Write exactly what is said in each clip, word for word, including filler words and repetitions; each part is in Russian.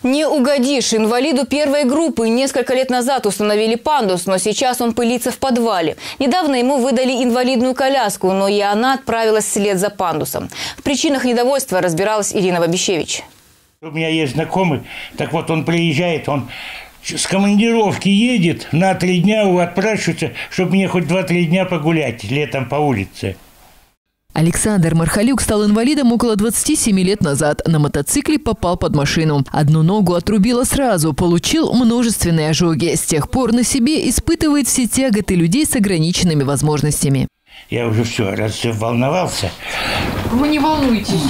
Не угодишь. Инвалиду первой группы несколько лет назад установили пандус, но сейчас он пылится в подвале. Недавно ему выдали инвалидную коляску, но и она отправилась вслед за пандусом. В причинах недовольства разбиралась Ирина Вабищевич. У меня есть знакомый, так вот он приезжает, он с командировки едет, на три дня его отпрашивается, чтобы мне хоть два-три дня погулять летом по улице. Александр Мархалюк стал инвалидом около двадцати семи лет назад. На мотоцикле попал под машину. Одну ногу отрубило сразу, получил множественные ожоги. С тех пор на себе испытывает все тяготы людей с ограниченными возможностями. Я уже все, раз все волновался. Вы не волнуйтесь.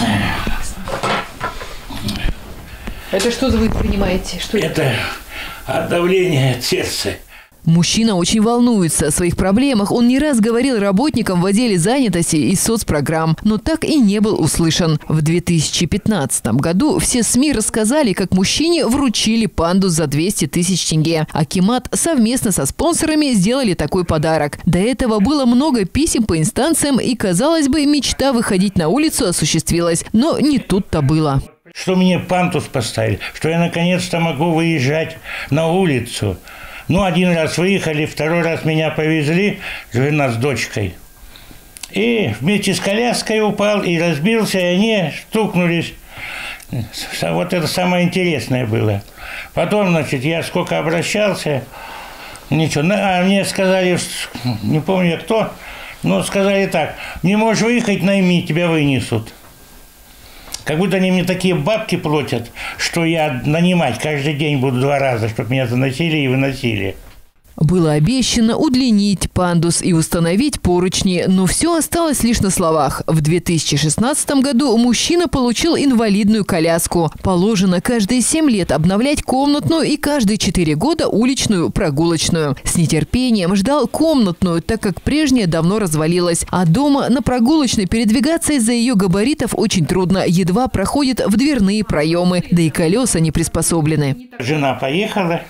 Это что вы принимаете? Что это? Это от давления от сердца. Мужчина очень волнуется. О своих проблемах он не раз говорил работникам в отделе занятости и соцпрограмм, но так и не был услышан. В две тысячи пятнадцатом году все СМИ рассказали, как мужчине вручили пандус за двести тысяч тенге. Акимат совместно со спонсорами сделали такой подарок. До этого было много писем по инстанциям, и, казалось бы, мечта выходить на улицу осуществилась. Но не тут-то было. Что мне пандус поставили, что я наконец-то могу выезжать на улицу. Ну, один раз выехали, второй раз меня повезли, жена с дочкой. И вместе с коляской упал и разбился, и они стукнулись. Вот это самое интересное было. Потом, значит, я сколько обращался, ничего. А мне сказали, не помню кто, но сказали так: не можешь выехать, найми, тебя вынесут. Как будто они мне такие бабки платят, что я нанимать каждый день буду два раза, чтобы меня заносили и выносили. Было обещано удлинить пандус и установить поручни, но все осталось лишь на словах. В две тысячи шестнадцатом году мужчина получил инвалидную коляску. Положено каждые семь лет обновлять комнатную и каждые четыре года уличную прогулочную. С нетерпением ждал комнатную, так как прежняя давно развалилась. А дома на прогулочной передвигаться из-за ее габаритов очень трудно. Едва проходит в дверные проемы, да и колеса не приспособлены. Жена поехала.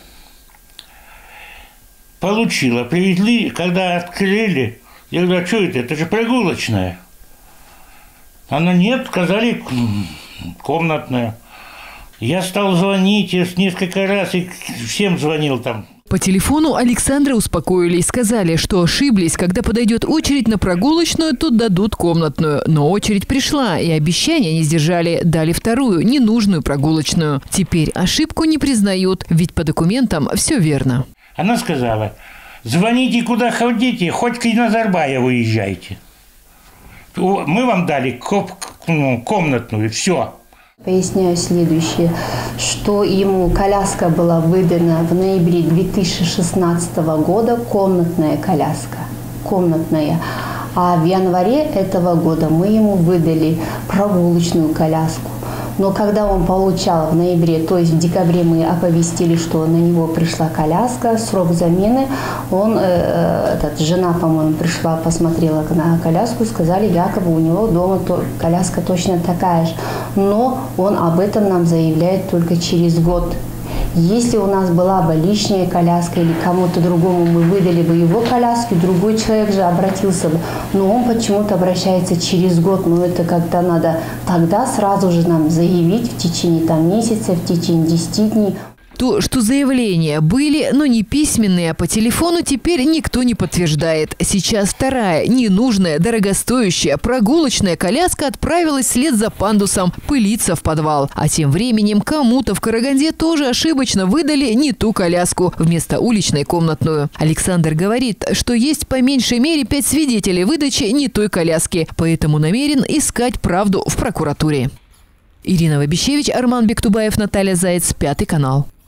Получила. Привезли, когда открыли, я говорю: а что это? Это же прогулочная. Она: нет, сказали, комнатная. Я стал звонить несколько раз и всем звонил там. По телефону Александра успокоили и сказали, что ошиблись. Когда подойдет очередь на прогулочную, то дадут комнатную. Но очередь пришла, и обещания не сдержали. Дали вторую, ненужную прогулочную. Теперь ошибку не признают, ведь по документам все верно. Она сказала: звоните куда хотите, хоть к Назарбаеву уезжайте. Мы вам дали комнатную, все. Поясняю следующее, что ему коляска была выдана в ноябре две тысячи шестнадцатого года, комнатная коляска, комнатная. А в январе этого года мы ему выдали прогулочную коляску. Но когда он получал в ноябре, то есть в декабре мы оповестили, что на него пришла коляска, срок замены, он, э, этот, жена, по-моему, пришла, посмотрела на коляску, сказали, якобы у него дома то, коляска точно такая же. Но он об этом нам заявляет только через год. Если у нас была бы лишняя коляска или кому-то другому мы выдали бы его коляску, другой человек же обратился бы, но он почему-то обращается через год, но это когда надо тогда сразу же нам заявить в течение там, месяца, в течение десяти дней. То, что заявления были, но не письменные, а по телефону, теперь никто не подтверждает. Сейчас вторая, ненужная, дорогостоящая прогулочная коляска отправилась вслед за пандусом пылиться в подвал. А тем временем кому-то в Караганде тоже ошибочно выдали не ту коляску, вместо уличной комнатную. Александр говорит, что есть по меньшей мере пять свидетелей выдачи не той коляски, поэтому намерен искать правду в прокуратуре. Ирина Вабищевич, Арман Бектубаев, Наталья Заяц, Пятый канал.